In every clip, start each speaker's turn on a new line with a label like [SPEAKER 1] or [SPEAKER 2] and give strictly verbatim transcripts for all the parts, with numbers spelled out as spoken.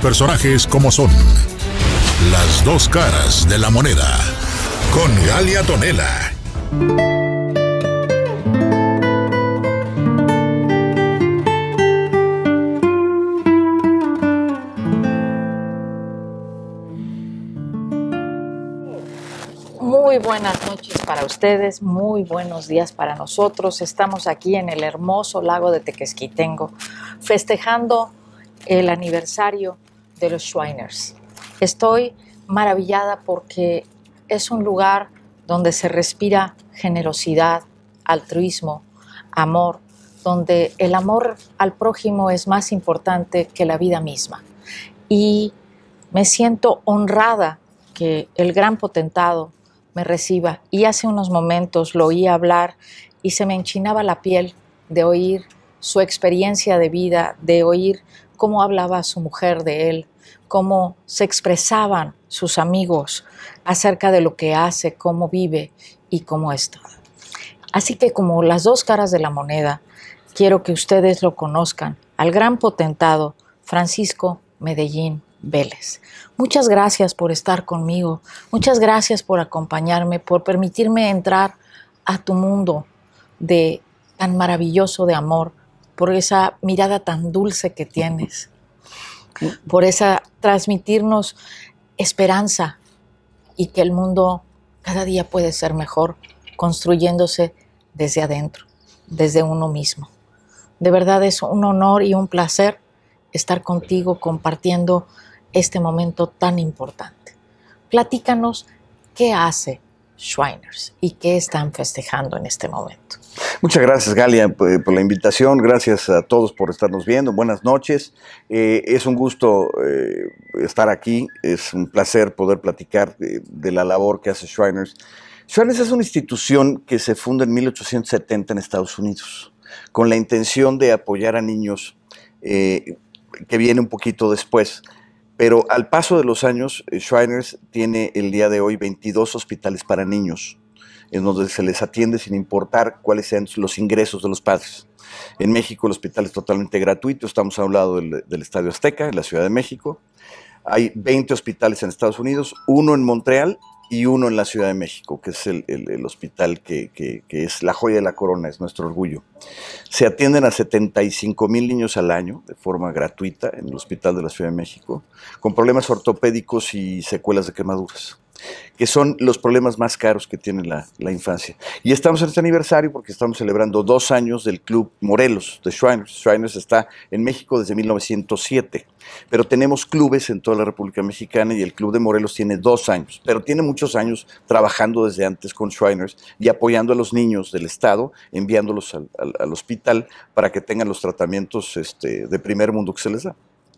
[SPEAKER 1] personajes como son. Las dos caras de la moneda. Con Galia Tonela.
[SPEAKER 2] Muy buenas noches para ustedes, muy buenos días para nosotros. Estamos aquí en el hermoso lago de Tequesquitengo, festejando el aniversario de los Shriners. Estoy maravillada porque es un lugar donde se respira generosidad, altruismo, amor, donde el amor al prójimo es más importante que la vida misma. Y me siento honrada que el gran potentado me reciba. Y hace unos momentos lo oí hablar y se me enchinaba la piel de oír su experiencia de vida, de oír cómo hablaba su mujer de él, cómo se expresaban sus amigos acerca de lo que hace, cómo vive y cómo está. Así que como las dos caras de la moneda, quiero que ustedes lo conozcan, al gran potentado Francisco Medellín Vélez. Muchas gracias por estar conmigo, muchas gracias por acompañarme, por permitirme entrar a tu mundo de tan maravilloso de amor, por esa mirada tan dulce que tienes, por esa transmitirnos esperanza y que el mundo cada día puede ser mejor, construyéndose desde adentro, desde uno mismo. De verdad es un honor y un placer estar contigo compartiendo este momento tan importante. Platícanos qué hace Shriners y qué están festejando en este momento.
[SPEAKER 3] Muchas gracias, Galia, por la invitación. Gracias a todos por estarnos viendo. Buenas noches. Eh, es un gusto eh, estar aquí. Es un placer poder platicar de, de la labor que hace Shriners. Shriners es una institución que se funda en mil ochocientos setenta en Estados Unidos, con la intención de apoyar a niños eh, que viene un poquito después. Pero al paso de los años, Shriners tiene el día de hoy veintidós hospitales para niños, en donde se les atiende sin importar cuáles sean los ingresos de los padres. En México el hospital es totalmente gratuito, estamos a un lado del, del Estadio Azteca, en la Ciudad de México. Hay veinte hospitales en Estados Unidos, uno en Montreal y uno en la Ciudad de México, que es el, el, el hospital que, que, que es la joya de la corona, es nuestro orgullo. Se atienden a setenta y cinco mil niños al año de forma gratuita en el Hospital de la Ciudad de México, con problemas ortopédicos y secuelas de quemaduras, que son los problemas más caros que tiene la, la infancia. Y estamos en este aniversario porque estamos celebrando dos años del Club Morelos de Shriners. Shriners está en México desde mil novecientos siete, pero tenemos clubes en toda la República Mexicana y el Club de Morelos tiene dos años, pero tiene muchos años trabajando desde antes con Shriners y apoyando a los niños del estado, enviándolos al, al, al hospital para que tengan los tratamientos este, de primer mundo que se les da.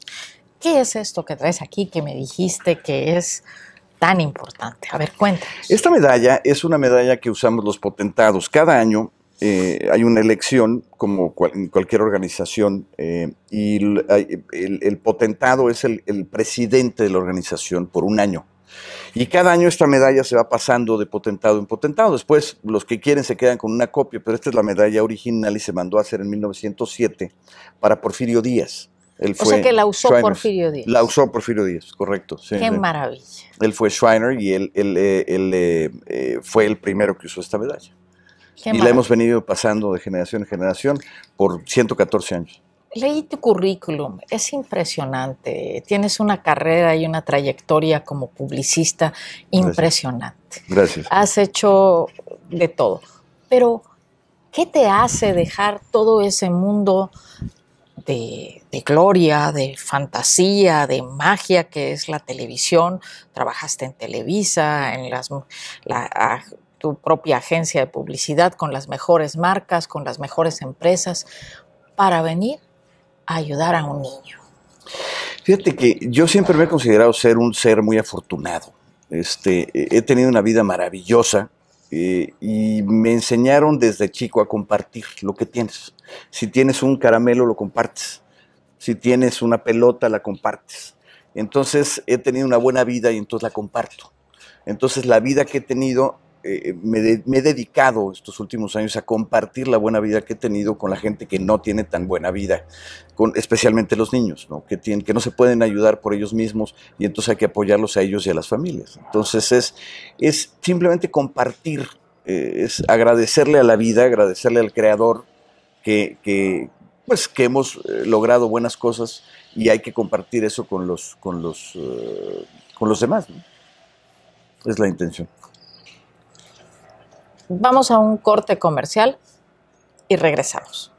[SPEAKER 2] ¿Qué es esto que traes aquí que me dijiste que es tan importante? A ver, cuéntanos.
[SPEAKER 3] Esta medalla es una medalla que usamos los potentados. Cada año eh, hay una elección, como cual, en cualquier organización, eh, y el, el, el potentado es el, el presidente de la organización por un año. Y cada año esta medalla se va pasando de potentado en potentado. Después los que quieren se quedan con una copia, pero esta es la medalla original y se mandó a hacer en mil novecientos siete para Porfirio Díaz. Él
[SPEAKER 2] o
[SPEAKER 3] fue
[SPEAKER 2] sea que la usó
[SPEAKER 3] Shriners.
[SPEAKER 2] Porfirio Díaz.
[SPEAKER 3] La usó Porfirio Díaz, correcto. Sí,
[SPEAKER 2] Qué
[SPEAKER 3] sí.
[SPEAKER 2] maravilla.
[SPEAKER 3] Él fue Shriner y él, él, él, él eh, eh, fue el primero que usó esta medalla.
[SPEAKER 2] Qué
[SPEAKER 3] y
[SPEAKER 2] maravilla.
[SPEAKER 3] La hemos venido pasando de generación en generación por ciento catorce años.
[SPEAKER 2] Leí tu currículum, es impresionante. Tienes una carrera y una trayectoria como publicista impresionante.
[SPEAKER 3] Gracias.
[SPEAKER 2] Has hecho de todo. Pero, ¿qué te hace dejar todo ese mundo de, de gloria, de fantasía, de magia que es la televisión? Trabajaste en Televisa, en las, la, a, tu propia agencia de publicidad, con las mejores marcas, con las mejores empresas, para venir a ayudar a un niño.
[SPEAKER 3] Fíjate que yo siempre me he considerado ser un ser muy afortunado. Este, he tenido una vida maravillosa eh, y me enseñaron desde chico a compartir lo que tienes. Si tienes un caramelo, lo compartes. Si tienes una pelota, la compartes. Entonces he tenido una buena vida y entonces la comparto. Entonces la vida que he tenido eh, me, de, me he dedicado estos últimos años a compartir la buena vida que he tenido con la gente que no tiene tan buena vida, con, especialmente los niños, ¿no? Que, tienen, que no se pueden ayudar por ellos mismos y entonces hay que apoyarlos a ellos y a las familias. Entonces es, es simplemente compartir, eh, es agradecerle a la vida, agradecerle al Creador que, que, pues, que hemos eh, logrado buenas cosas y hay que compartir eso con los, con los, uh, con los demás, ¿no? Es la intención.
[SPEAKER 2] Vamos a un corte comercial y regresamos.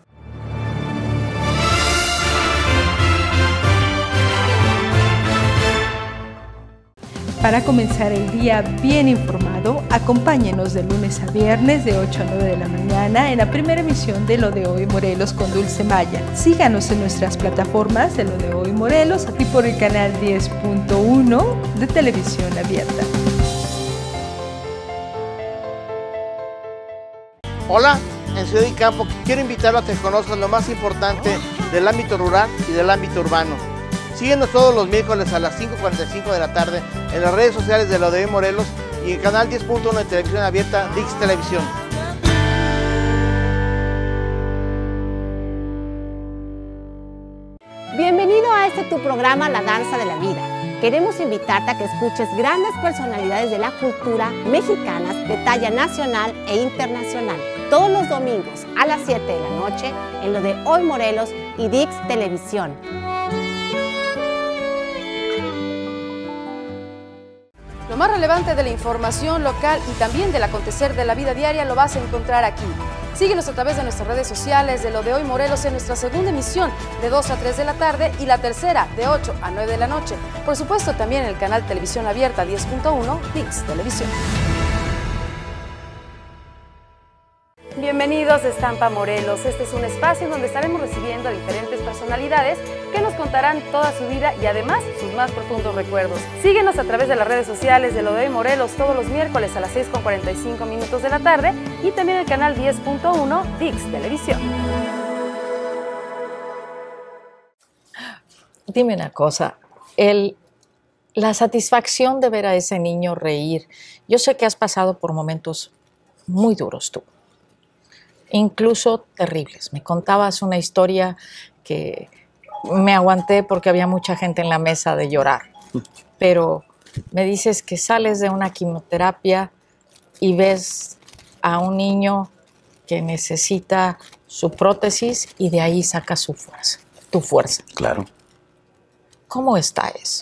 [SPEAKER 4] Para comenzar el día bien informado, acompáñenos de lunes a viernes de ocho a nueve de la mañana en la primera emisión de Lo de Hoy Morelos con Dulce Maya. Síganos en nuestras plataformas de Lo de Hoy Morelos y por el canal diez punto uno de Televisión Abierta.
[SPEAKER 5] Hola, en Ciudad y Campo quiero invitarlo a que conozcan lo más importante del ámbito rural y del ámbito urbano. Síguenos todos los miércoles a las cinco cuarenta y cinco de la tarde en las redes sociales de Lo de Hoy Morelos y en canal diez punto uno de Televisión Abierta, Dix Televisión.
[SPEAKER 6] Bienvenido a este tu programa La Danza de la Vida. Queremos invitarte a que escuches grandes personalidades de la cultura mexicanas de talla nacional e internacional. Todos los domingos a las siete de la noche en Lo de Hoy Morelos y Dix Televisión.
[SPEAKER 7] Lo más relevante de la información local y también del acontecer de la vida diaria lo vas a encontrar aquí. Síguenos a través de nuestras redes sociales de Lo de Hoy Morelos en nuestra segunda emisión de dos a tres de la tarde y la tercera de ocho a nueve de la noche. Por supuesto también en el canal Televisión Abierta diez punto uno, Dix Televisión. Bienvenidos a Estampa Morelos. Este es un espacio en donde estaremos recibiendo a diferentes personalidades que nos contarán toda su vida y además sus más profundos recuerdos. Síguenos a través de las redes sociales de Lo de Hoy Morelos todos los miércoles a las seis con cuarenta y cinco minutos de la tarde y también el canal diez punto uno Dix Televisión.
[SPEAKER 2] Dime una cosa, el, la satisfacción de ver a ese niño reír. Yo sé que has pasado por momentos muy duros tú, incluso terribles. Me contabas una historia que me aguanté porque había mucha gente en la mesa de llorar, pero me dices que sales de una quimioterapia y ves a un niño que necesita su prótesis y de ahí saca su fuerza, tu fuerza.
[SPEAKER 3] Claro.
[SPEAKER 2] ¿Cómo está eso?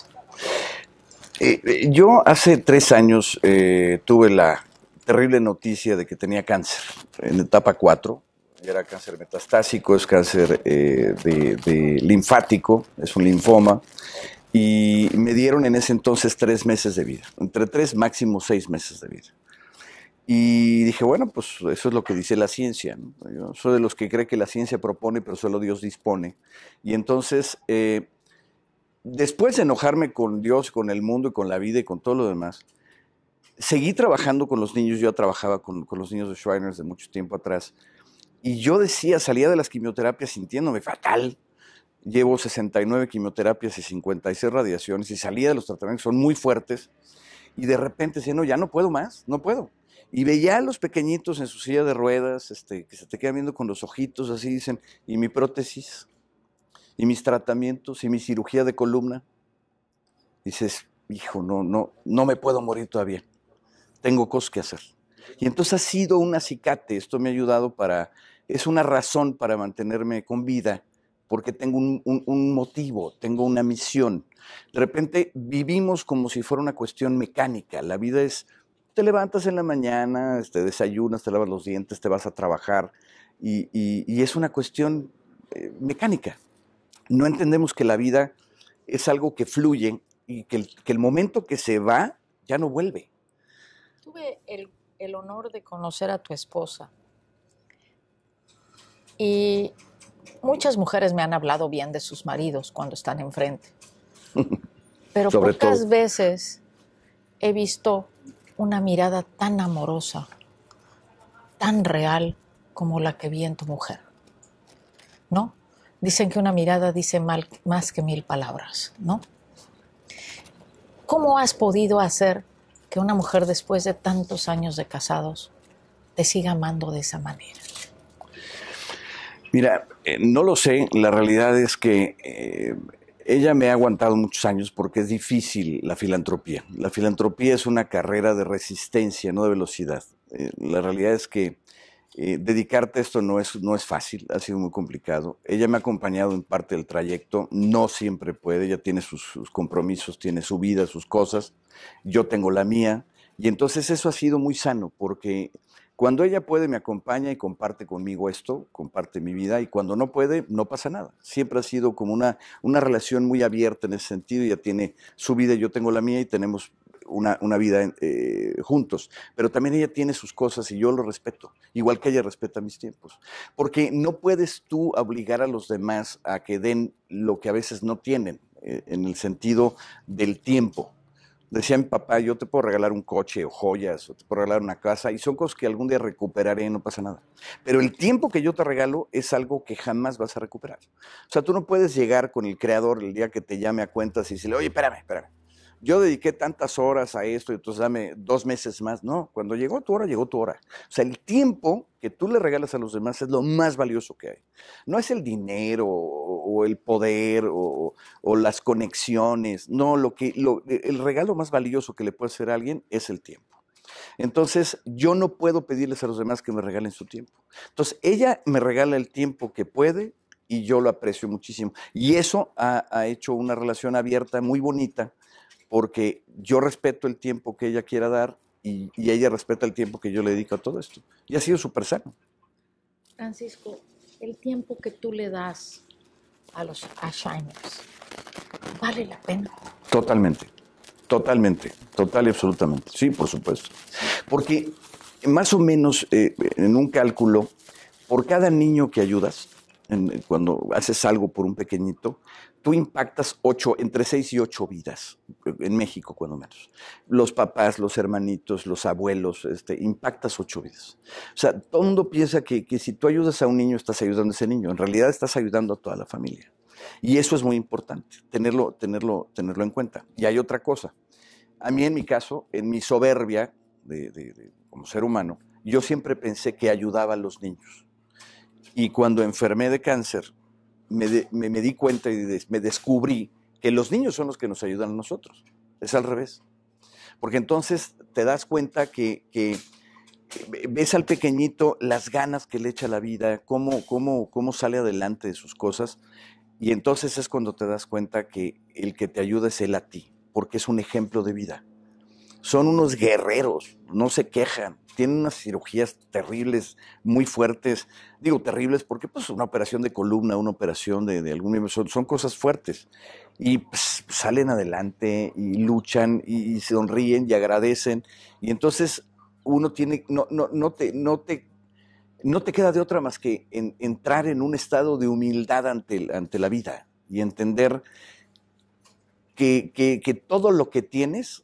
[SPEAKER 3] Eh, yo hace tres años eh, tuve la terrible noticia de que tenía cáncer en etapa cuatro. Era cáncer metastásico, es cáncer eh, de, de linfático, es un linfoma. Y me dieron en ese entonces tres meses de vida, entre tres máximo seis meses de vida. Y dije, bueno, pues eso es lo que dice la ciencia, ¿no? Yo soy de los que cree que la ciencia propone, pero solo Dios dispone. Y entonces, eh, después de enojarme con Dios, con el mundo y con la vida y con todo lo demás, seguí trabajando con los niños. Yo trabajaba con, con los niños de Shriners de mucho tiempo atrás. Y yo decía, salía de las quimioterapias sintiéndome fatal. Llevo sesenta y nueve quimioterapias y cincuenta y seis radiaciones y salía de los tratamientos, son muy fuertes. Y de repente decía, no, ya no puedo más, no puedo. Y veía a los pequeñitos en su silla de ruedas, este, que se te quedan viendo con los ojitos, así dicen, y mi prótesis, y mis tratamientos, y mi cirugía de columna. Dices, hijo, no, no, no me puedo morir todavía. Tengo cosas que hacer. Y entonces ha sido un acicate, esto me ha ayudado para, es una razón para mantenerme con vida, porque tengo un, un, un motivo, tengo una misión. De repente vivimos como si fuera una cuestión mecánica. La vida es, te levantas en la mañana, te desayunas, te lavas los dientes, te vas a trabajar, y, y, y es una cuestión eh, mecánica. No entendemos que la vida es algo que fluye y que el, que el momento que se va ya no vuelve.
[SPEAKER 2] Tuve el, el honor de conocer a tu esposa y muchas mujeres me han hablado bien de sus maridos cuando están enfrente, pero
[SPEAKER 3] Sobre
[SPEAKER 2] pocas
[SPEAKER 3] todo.
[SPEAKER 2] veces he visto una mirada tan amorosa, tan real como la que vi en tu mujer, ¿no? Dicen que una mirada dice mal, más que mil palabras, ¿no? ¿Cómo has podido hacer que una mujer después de tantos años de casados te siga amando de esa manera?
[SPEAKER 3] Mira, eh, no lo sé. La realidad es que eh, ella me ha aguantado muchos años porque es difícil la filantropía. La filantropía es una carrera de resistencia, no de velocidad. Eh, la realidad es que eh, dedicarte a esto no es, no es fácil, ha sido muy complicado. Ella me ha acompañado en parte del trayecto, no siempre puede, ella tiene sus, sus compromisos, tiene su vida, sus cosas, yo tengo la mía, y entonces eso ha sido muy sano, porque cuando ella puede me acompaña y comparte conmigo esto, comparte mi vida, y cuando no puede, no pasa nada. Siempre ha sido como una, una relación muy abierta en ese sentido, ella tiene su vida, yo tengo la mía y tenemos Una, una vida eh, juntos, pero también ella tiene sus cosas y yo lo respeto, igual que ella respeta mis tiempos, porque no puedes tú obligar a los demás a que den lo que a veces no tienen, eh, en el sentido del tiempo. Decía mi papá, yo te puedo regalar un coche o joyas, o te puedo regalar una casa, y son cosas que algún día recuperaré, no pasa nada. Pero el tiempo que yo te regalo es algo que jamás vas a recuperar. O sea, tú no puedes llegar con el creador el día que te llame a cuentas y decirle, oye, espérame, espérame. Yo dediqué tantas horas a esto y entonces dame dos meses más. No, cuando llegó tu hora, llegó tu hora. O sea, el tiempo que tú le regalas a los demás es lo más valioso que hay. No es el dinero o, o el poder o, o las conexiones. No, lo que, lo, el regalo más valioso que le puede hacer a alguien es el tiempo. Entonces, yo no puedo pedirles a los demás que me regalen su tiempo. Entonces, ella me regala el tiempo que puede y yo lo aprecio muchísimo. Y eso ha, ha hecho una relación abierta muy bonita, porque yo respeto el tiempo que ella quiera dar y, y ella respeta el tiempo que yo le dedico a todo esto. Y ha sido súper sano.
[SPEAKER 2] Francisco, el tiempo que tú le das a los a Shiners, ¿vale la pena?
[SPEAKER 3] Totalmente, totalmente, total y absolutamente. Sí, por supuesto. Porque más o menos eh, en un cálculo, por cada niño que ayudas, en, cuando haces algo por un pequeñito, tú impactas ocho, entre seis y ocho vidas, en México cuando menos. Los papás, los hermanitos, los abuelos, este, impactas ocho vidas. O sea, todo el mundo piensa que, que si tú ayudas a un niño, estás ayudando a ese niño. En realidad estás ayudando a toda la familia. Y eso es muy importante, tenerlo, tenerlo, tenerlo en cuenta. Y hay otra cosa. A mí, en mi caso, en mi soberbia de, de, de, como ser humano, yo siempre pensé que ayudaba a los niños. Y cuando enfermé de cáncer, me, de, me, me di cuenta y de, me descubrí que los niños son los que nos ayudan a nosotros. Es al revés. Porque entonces te das cuenta que, que ves al pequeñito las ganas que le echa a la vida, cómo, cómo, cómo sale adelante de sus cosas. Y entonces es cuando te das cuenta que el que te ayuda es él a ti, porque es un ejemplo de vida. Son unos guerreros, no se quejan, tienen unas cirugías terribles, muy fuertes. Digo terribles porque pues una operación de columna, una operación de, de algún miembro, son, son cosas fuertes. Y pues, salen adelante y luchan y, y sonríen y agradecen. Y entonces uno tiene, no, no, no, te, no, te, no te queda de otra más que en, entrar en un estado de humildad ante, ante la vida y entender que, que, que todo lo que tienes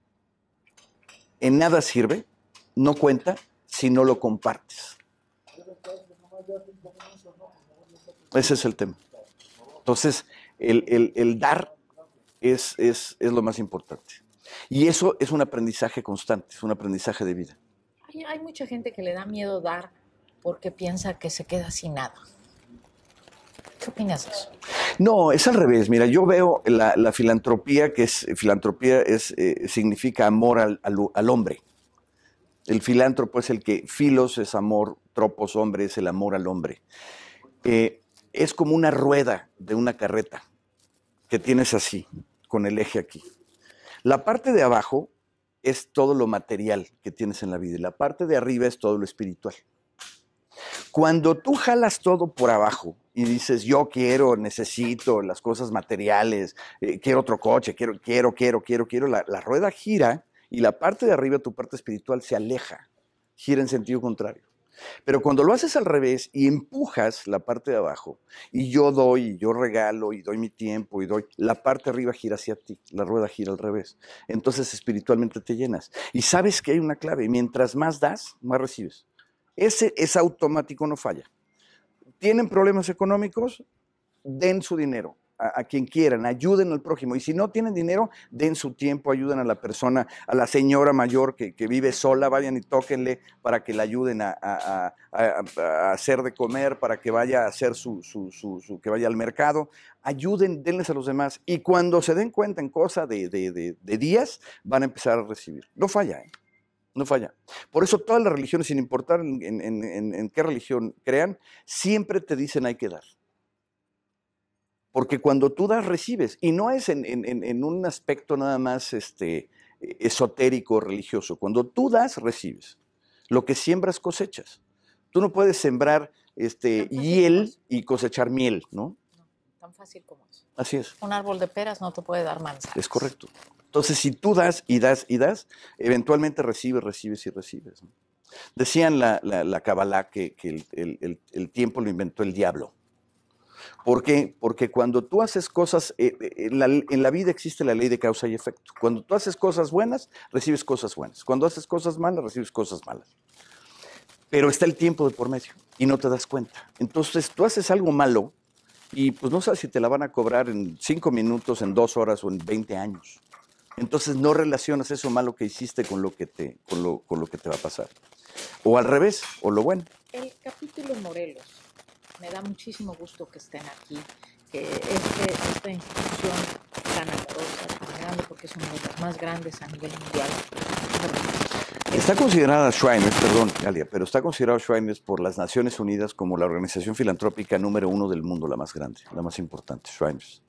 [SPEAKER 3] en nada sirve, no cuenta si no lo compartes. Ese es el tema. Entonces, el, el, el dar es, es, es lo más importante. Y eso es un aprendizaje constante, es un aprendizaje de vida.
[SPEAKER 2] Hay, hay mucha gente que le da miedo dar porque piensa que se queda sin nada. ¿Qué opinas de eso?
[SPEAKER 3] No, es al revés. Mira, yo veo la, la filantropía, que es filantropía es, eh, significa amor al, al, al hombre. El filántropo es el que, filos es amor, tropos, hombre, es el amor al hombre. Eh, es como una rueda de una carreta que tienes así, con el eje aquí. La parte de abajo es todo lo material que tienes en la vida y la parte de arriba es todo lo espiritual. Cuando tú jalas todo por abajo y dices, yo quiero, necesito las cosas materiales, eh, quiero otro coche, quiero, quiero, quiero, quiero, quiero, la, la rueda gira y la parte de arriba, tu parte espiritual, se aleja, gira en sentido contrario. Pero cuando lo haces al revés y empujas la parte de abajo, y yo doy, y yo regalo, y doy mi tiempo, y doy, la parte de arriba gira hacia ti, la rueda gira al revés. Entonces espiritualmente te llenas. Y sabes que hay una clave, mientras más das, más recibes. Ese es automático, no falla. ¿Tienen problemas económicos? Den su dinero. a, a quien quieran, ayuden al prójimo. Y si no tienen dinero, den su tiempo, ayuden a la persona, a la señora mayor que, que vive sola, vayan y tóquenle para que la ayuden a, a, a, a hacer de comer, para que vaya a hacer su, su, su, su, que vaya al mercado. Ayuden, denles a los demás. Y cuando se den cuenta en cosa de, de, de, de días, van a empezar a recibir. No falla, ¿eh? No falla. Por eso todas las religiones, sin importar en, en, en, en qué religión crean, siempre te dicen hay que dar. Porque cuando tú das, recibes. Y no es en, en, en un aspecto nada más este, esotérico, religioso. Cuando tú das, recibes. Lo que siembras, cosechas. Tú no puedes sembrar este, hiel y cosechar miel, ¿no?
[SPEAKER 2] No, tan fácil como eso.
[SPEAKER 3] Así es.
[SPEAKER 2] Un árbol de peras no te puede dar manzanas.
[SPEAKER 3] Es correcto. Entonces, si tú das y das y das, eventualmente recibes, recibes y recibes, ¿no? Decían la, la, la Kabbalah que, que el, el, el, el tiempo lo inventó el diablo. ¿Por qué? Porque cuando tú haces cosas, eh, en, la, en la vida existe la ley de causa y efecto. Cuando tú haces cosas buenas, recibes cosas buenas. Cuando haces cosas malas, recibes cosas malas. Pero está el tiempo de por medio y no te das cuenta. Entonces, tú haces algo malo y pues no sabes si te la van a cobrar en cinco minutos, en dos horas o en veinte años. Entonces no relacionas eso malo que hiciste con lo que te, con lo, con lo que te va a pasar. O al revés, o lo bueno.
[SPEAKER 2] El capítulo Morelos, me da muchísimo gusto que estén aquí, que este, esta institución tan amorosa, tan grande, porque es una de las más grandes a nivel mundial.
[SPEAKER 3] Está considerada Shriners, perdón, Galia, pero está considerado Shriners por las Naciones Unidas como la organización filantrópica número uno del mundo, la más grande, la más importante, Shriners.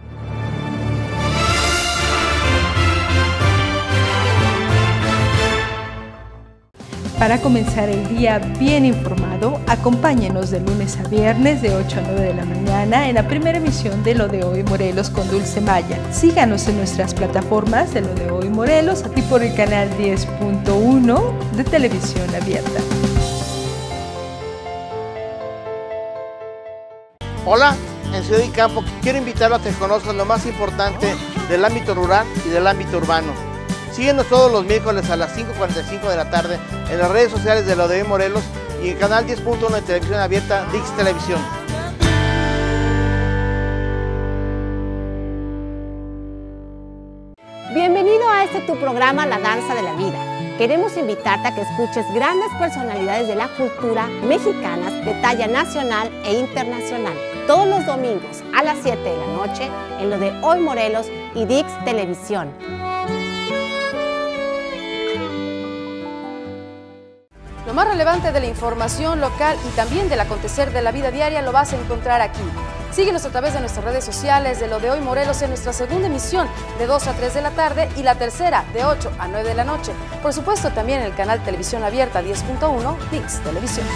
[SPEAKER 4] Para comenzar el día bien informado, acompáñenos de lunes a viernes de ocho a nueve de la mañana en la primera emisión de Lo de Hoy Morelos con Dulce Maya. Síganos en nuestras plataformas de Lo de Hoy Morelos y por el canal diez punto uno de Televisión Abierta.
[SPEAKER 5] Hola, en Ciudad y Campo quiero invitarlos a que conozcan lo más importante del ámbito rural y del ámbito urbano. Síguenos todos los miércoles a las cinco cuarenta y cinco de la tarde en las redes sociales de Lo de Hoy Morelos y en canal diez punto uno de Televisión Abierta, Dix Televisión.
[SPEAKER 6] Bienvenido a este tu programa La Danza de la Vida. Queremos invitarte a que escuches grandes personalidades de la cultura mexicanas de talla nacional e internacional. Todos los domingos a las siete de la noche en Lo de Hoy Morelos y Dix Televisión.
[SPEAKER 7] Lo más relevante de la información local y también del acontecer de la vida diaria lo vas a encontrar aquí. Síguenos a través de nuestras redes sociales de Lo de Hoy Morelos en nuestra segunda emisión de dos a tres de la tarde y la tercera de ocho a nueve de la noche. Por supuesto, también en el canal Televisión Abierta diez punto uno, Dix Televisión.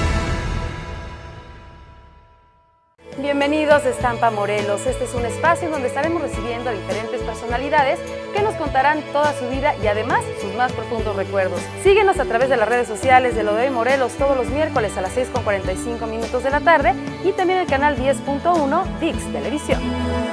[SPEAKER 7] Bienvenidos a Estampa Morelos. Este es un espacio en donde estaremos recibiendo a diferentes personalidades que nos contarán toda su vida y además sus más profundos recuerdos. Síguenos a través de las redes sociales de Lo de Hoy Morelos todos los miércoles a las seis con cuarenta y cinco minutos de la tarde y también el canal diez punto uno Dix Televisión.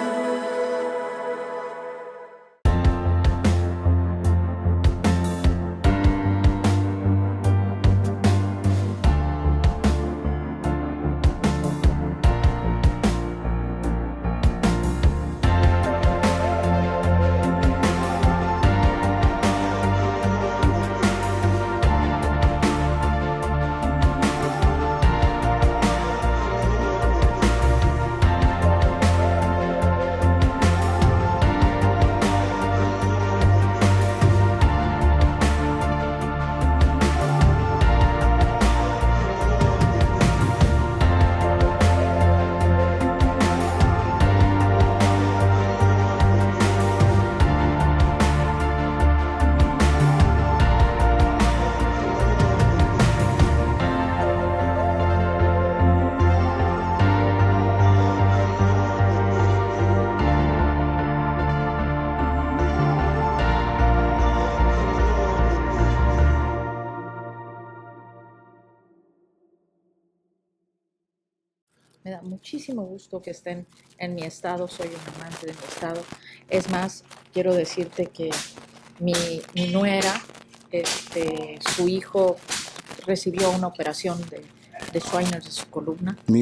[SPEAKER 2] Me da muchísimo gusto que estén en mi estado, soy un amante de mi estado. Es más, quiero decirte que mi, mi nuera, este, su hijo recibió una operación de, de Shriners de su columna.
[SPEAKER 3] Mira.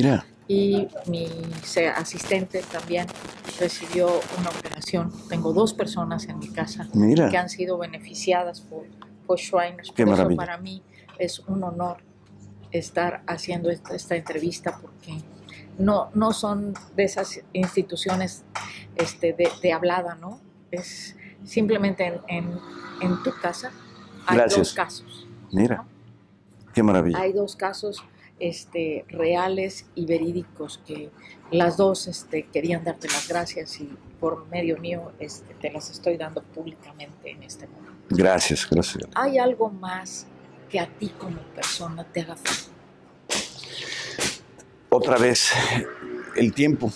[SPEAKER 2] y mi asistente también recibió una operación. Tengo dos personas en mi casa
[SPEAKER 3] Mira.
[SPEAKER 2] que han sido beneficiadas por, por Shriners.
[SPEAKER 3] Qué
[SPEAKER 2] por eso
[SPEAKER 3] maravilla.
[SPEAKER 2] para mí es un honor estar haciendo esta, esta entrevista, porque no, no son de esas instituciones este, de, de hablada, ¿no? Es simplemente en, en, en tu casa hay
[SPEAKER 3] Gracias.
[SPEAKER 2] dos casos.
[SPEAKER 3] Mira,
[SPEAKER 2] ¿no?
[SPEAKER 3] qué maravilla.
[SPEAKER 2] Hay dos casos este, reales y verídicos que las dos este, querían darte las gracias, y por medio mío este, te las estoy dando públicamente en este momento.
[SPEAKER 3] Gracias, gracias.
[SPEAKER 2] ¿Hay algo más que a ti como persona te haga falta?
[SPEAKER 3] Otra vez, el tiempo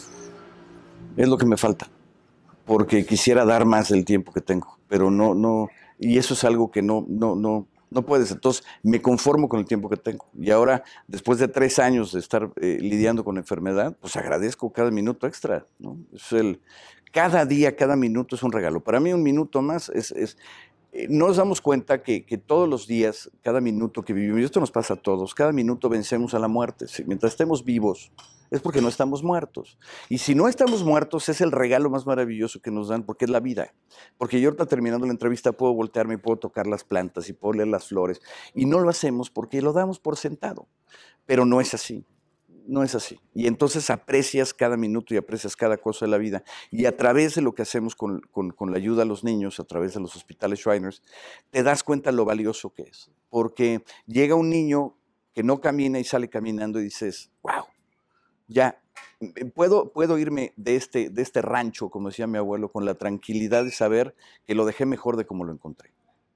[SPEAKER 3] es lo que me falta, porque quisiera dar más del tiempo que tengo, pero no, no, y eso es algo que no, no, no, no puedes. Entonces me conformo con el tiempo que tengo, y ahora, después de tres años de estar eh, lidiando con la enfermedad, pues agradezco cada minuto extra, ¿no? Es el, cada día, cada minuto es un regalo. Para mí un minuto más es... es eh, nos damos cuenta que, que todos los días, cada minuto que vivimos, y esto nos pasa a todos, cada minuto vencemos a la muerte. Si, mientras estemos vivos, es porque no estamos muertos. Y si no estamos muertos, es el regalo más maravilloso que nos dan, porque es la vida. Porque yo ahorita, terminando la entrevista, puedo voltearme y puedo tocar las plantas y puedo leer las flores. Y no lo hacemos porque lo damos por sentado. Pero no es así. No es así. Y entonces aprecias cada minuto y aprecias cada cosa de la vida. Y a través de lo que hacemos con, con, con la ayuda a los niños, a través de los hospitales Shriners, te das cuenta lo valioso que es. Porque llega un niño que no camina y sale caminando y dices, wow, ya, puedo, puedo irme de este, de este rancho, como decía mi abuelo, con la tranquilidad de saber que lo dejé mejor de como lo encontré.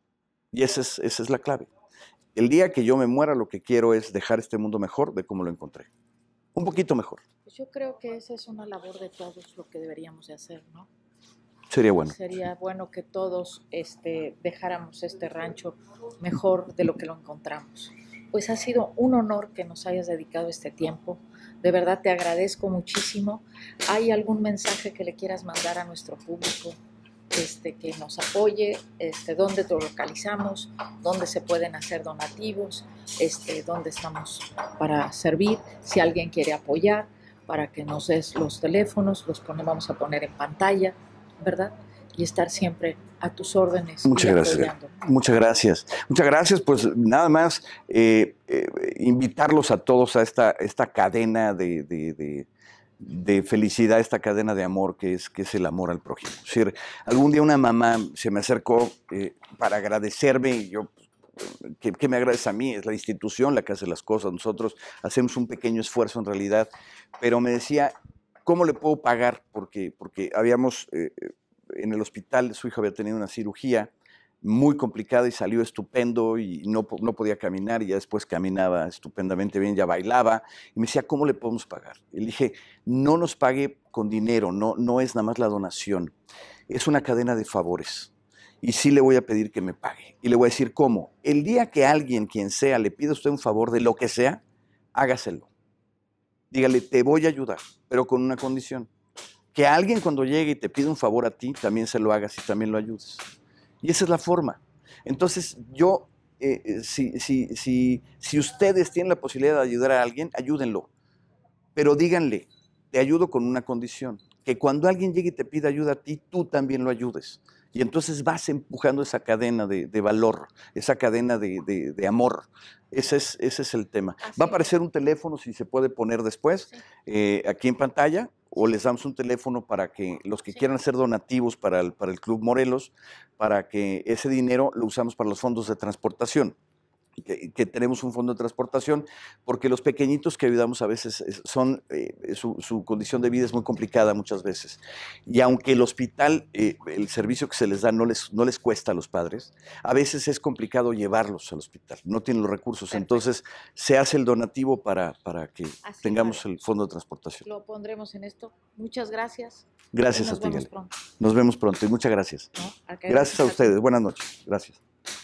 [SPEAKER 3] Y esa es, esa es la clave. El día que yo me muera, lo que quiero es dejar este mundo mejor de como lo encontré. Un poquito mejor.
[SPEAKER 2] Pues yo creo que esa es una labor de todos, lo que deberíamos de hacer, ¿no?
[SPEAKER 3] Sería bueno.
[SPEAKER 2] Sería bueno que todos este, dejáramos este rancho mejor de lo que lo encontramos. Pues ha sido un honor que nos hayas dedicado este tiempo. De verdad te agradezco muchísimo. ¿Hay algún mensaje que le quieras mandar a nuestro público? Este, que nos apoye, este, dónde te localizamos, dónde se pueden hacer donativos, este, dónde estamos para servir, si alguien quiere apoyar, para que nos des los teléfonos, los ponemos, vamos a poner en pantalla, ¿verdad? Y estar siempre a tus órdenes.
[SPEAKER 3] Muchas gracias.
[SPEAKER 2] Apoyando.
[SPEAKER 3] Muchas gracias. Muchas gracias. Pues nada más eh, eh, invitarlos a todos a esta, esta cadena de, de, de de felicidad, esta cadena de amor que es, que es el amor al prójimo. Es decir, algún día una mamá se me acercó eh, para agradecerme, y yo, ¿qué, qué me agradece a mí? Es la institución la que hace las cosas, nosotros hacemos un pequeño esfuerzo en realidad, pero me decía, ¿cómo le puedo pagar? Porque, porque habíamos, eh, en el hospital, su hijo había tenido una cirugía muy complicada y salió estupendo y no, no podía caminar, y ya después caminaba estupendamente bien, ya bailaba, y me decía, ¿cómo le podemos pagar? Y le dije, no nos pague con dinero, no, no es nada más la donación, es una cadena de favores, y sí le voy a pedir que me pague, y le voy a decir, ¿cómo? El día que alguien, quien sea, le pida a usted un favor de lo que sea, hágaselo. Dígale, te voy a ayudar, pero con una condición, que alguien cuando llegue y te pida un favor a ti, también se lo hagas y también lo ayudes. Y esa es la forma. Entonces, yo, eh, si, si, si, si ustedes tienen la posibilidad de ayudar a alguien, ayúdenlo. Pero díganle, te ayudo con una condición, que cuando alguien llegue y te pida ayuda a ti, tú también lo ayudes. Y entonces vas empujando esa cadena de, de valor, esa cadena de, de, de amor. Ese es, ese es el tema.
[SPEAKER 2] Así
[SPEAKER 3] Va a aparecer un teléfono, si se puede poner después,
[SPEAKER 2] Sí.
[SPEAKER 3] eh, aquí en pantalla, o les damos un teléfono para que los que
[SPEAKER 2] Sí.
[SPEAKER 3] quieran hacer donativos para el, para el Club Morelos, para que ese dinero lo usamos para los fondos de transportación. Que, que tenemos un fondo de transportación, porque los pequeñitos que ayudamos a veces es- son, eh, su, su condición de vida es muy complicada muchas veces. Y aunque el hospital, eh, el servicio que se les da no les, no les cuesta a los padres, a veces es complicado llevarlos al hospital, no tienen los recursos.
[SPEAKER 2] Perfecto.
[SPEAKER 3] Entonces se hace el donativo para, para que
[SPEAKER 2] Así
[SPEAKER 3] tengamos
[SPEAKER 2] para-
[SPEAKER 3] el fondo de transportación.
[SPEAKER 2] Lo pondremos en esto. Muchas gracias.
[SPEAKER 3] Gracias
[SPEAKER 2] Y
[SPEAKER 3] a
[SPEAKER 2] nos
[SPEAKER 3] ti,
[SPEAKER 2] vemos
[SPEAKER 3] Gali.
[SPEAKER 2] pronto,
[SPEAKER 3] Nos vemos pronto y muchas gracias.
[SPEAKER 2] ¿no? Acá-
[SPEAKER 3] Gracias a ustedes. Buenas noches. Gracias.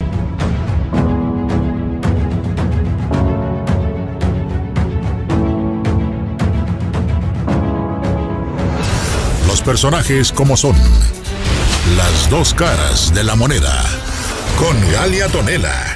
[SPEAKER 1] Los personajes como son. Las dos caras de la moneda. Con Galia Tonela.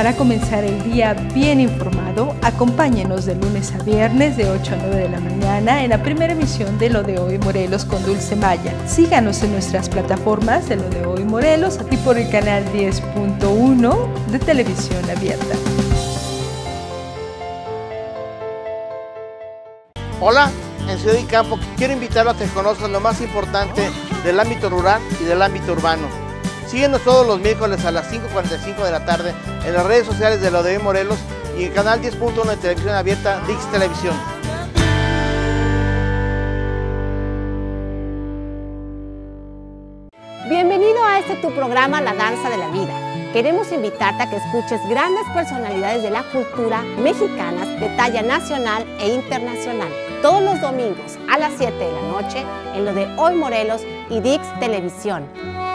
[SPEAKER 4] Para comenzar el día bien informado, acompáñenos de lunes a viernes de ocho a nueve de la mañana en la primera emisión de Lo de Hoy Morelos con Dulce Maya. Síganos en nuestras plataformas de Lo de Hoy Morelos y por el canal diez punto uno de Televisión Abierta.
[SPEAKER 5] Hola, en Ciudad y Campo quiero invitarlos a que conozcan lo más importante del ámbito rural y del ámbito urbano. Síguenos todos los miércoles a las cinco cuarenta y cinco de la tarde en las redes sociales de Lo de Hoy Morelos y el canal diez punto uno de Televisión Abierta, Dix Televisión.
[SPEAKER 6] Bienvenido a este tu programa La Danza de la Vida. Queremos invitarte a que escuches grandes personalidades de la cultura mexicanas de talla nacional e internacional. Todos los domingos a las siete de la noche en Lo de Hoy Morelos y Dix Televisión.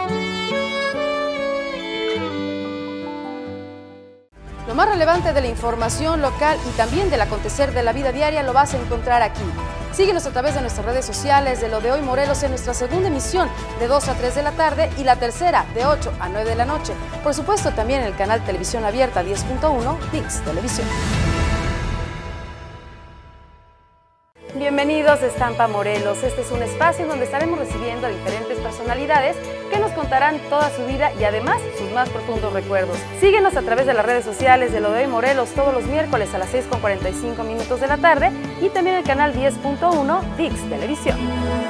[SPEAKER 7] Lo más relevante de la información local y también del acontecer de la vida diaria lo vas a encontrar aquí. Síguenos a través de nuestras redes sociales de Lo de Hoy Morelos en nuestra segunda emisión de dos a tres de la tarde y la tercera de ocho a nueve de la noche. Por supuesto también en el canal Televisión Abierta diez punto uno, Dix Televisión. Bienvenidos a Estampa Morelos. Este es un espacio en donde estaremos recibiendo a diferentes personalidades que nos contarán toda su vida y además sus más profundos recuerdos. Síguenos a través de las redes sociales de Lo de Hoy Morelos todos los miércoles a las seis con cuarenta y cinco minutos de la tarde y también el canal diez punto uno Dix Televisión.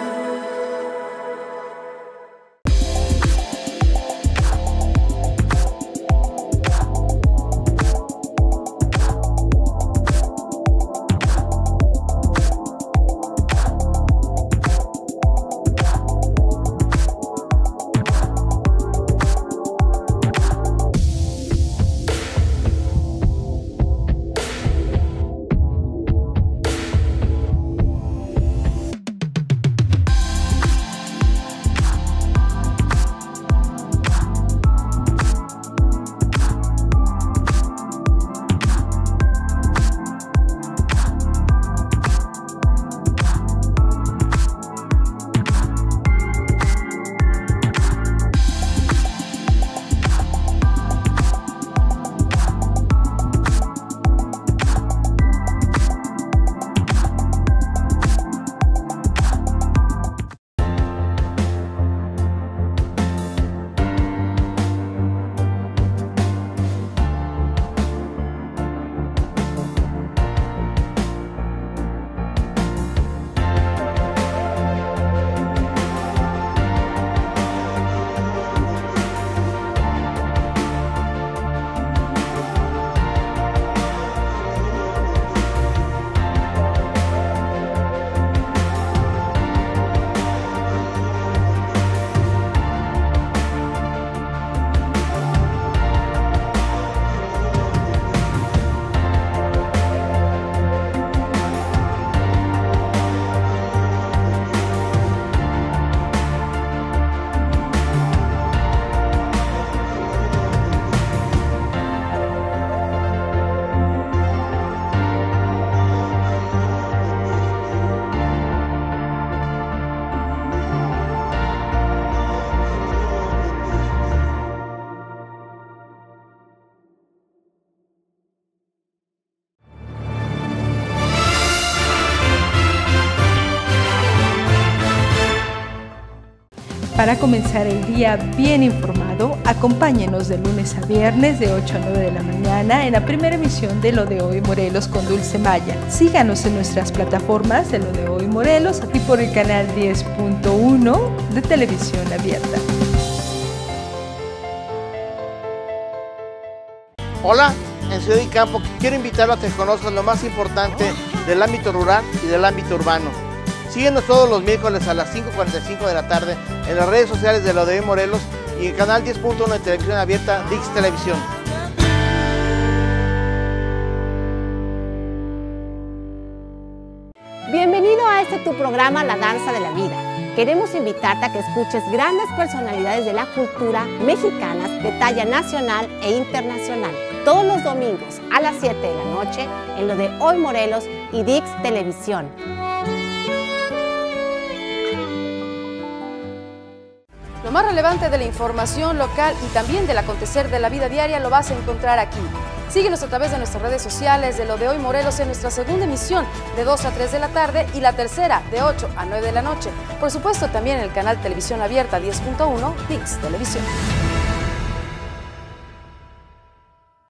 [SPEAKER 4] Para comenzar el día bien informado, acompáñenos de lunes a viernes de ocho a nueve de la mañana en la primera emisión de Lo de Hoy Morelos con Dulce Maya. Síganos en nuestras plataformas de Lo de Hoy Morelos y por el canal diez punto uno de Televisión Abierta.
[SPEAKER 5] Hola, en Ciudad y Campo quiero invitarlos a que conozcan lo más importante del ámbito rural y del ámbito urbano. Síguenos todos los miércoles a las cinco cuarenta y cinco de la tarde en las redes sociales de Lo de Hoy Morelos y el canal diez punto uno de Televisión Abierta, Dix Televisión.
[SPEAKER 6] Bienvenido a este tu programa La Danza de la Vida. Queremos invitarte a que escuches grandes personalidades de la cultura mexicanas de talla nacional e internacional. Todos los domingos a las siete de la noche en Lo de Hoy Morelos y Dix Televisión.
[SPEAKER 7] Lo más relevante de la información local y también del acontecer de la vida diaria lo vas a encontrar aquí. Síguenos a través de nuestras redes sociales de Lo de Hoy Morelos en nuestra segunda emisión de dos a tres de la tarde y la tercera de ocho a nueve de la noche. Por supuesto, también en el canal Televisión Abierta diez punto uno, V I X Televisión.